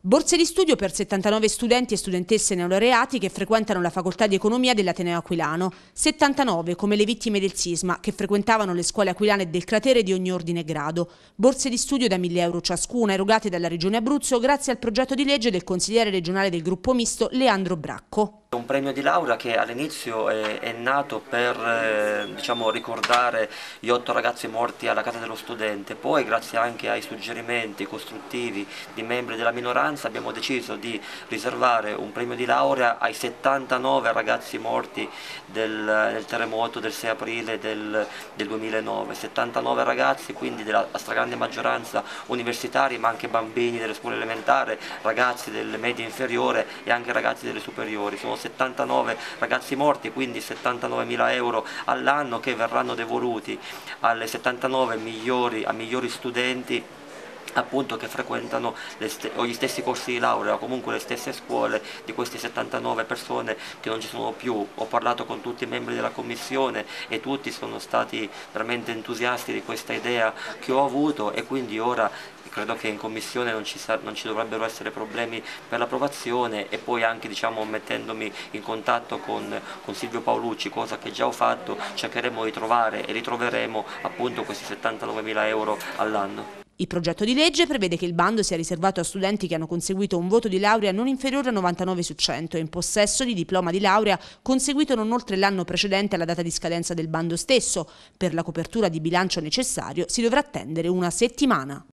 Borse di studio per 79 studenti e studentesse neolaureati che frequentano la facoltà di economia dell'Ateneo Aquilano. 79 come le vittime del sisma che frequentavano le scuole aquilane del cratere di ogni ordine e grado. Borse di studio da 1.000 euro ciascuna erogate dalla Regione Abruzzo grazie al progetto di legge del consigliere regionale del gruppo misto Leandro Bracco. Un premio di laurea che all'inizio è nato per ricordare gli 8 ragazzi morti alla casa dello studente, poi grazie anche ai suggerimenti costruttivi di membri della minoranza abbiamo deciso di riservare un premio di laurea ai 79 ragazzi morti nel terremoto del 6 aprile del 2009, 79 ragazzi, quindi della stragrande maggioranza universitari ma anche bambini delle scuole elementari, ragazzi delle medie inferiore e anche ragazzi delle superiori. Sono 79 ragazzi morti, quindi 79.000 euro all'anno che verranno devoluti alle 79 migliori studenti appunto che frequentano gli stessi corsi di laurea o comunque le stesse scuole di queste 79 persone che non ci sono più. Ho parlato con tutti i membri della commissione e tutti sono stati veramente entusiasti di questa idea che ho avuto e quindi ora credo che in commissione non ci dovrebbero essere problemi per l'approvazione e poi anche mettendomi in contatto con Silvio Paolucci, cosa che già ho fatto, cercheremo di trovare e ritroveremo appunto questi 79.000 euro all'anno. Il progetto di legge prevede che il bando sia riservato a studenti che hanno conseguito un voto di laurea non inferiore a 99 su 100 e in possesso di diploma di laurea conseguito non oltre l'anno precedente alla data di scadenza del bando stesso. Per la copertura di bilancio necessario si dovrà attendere una settimana.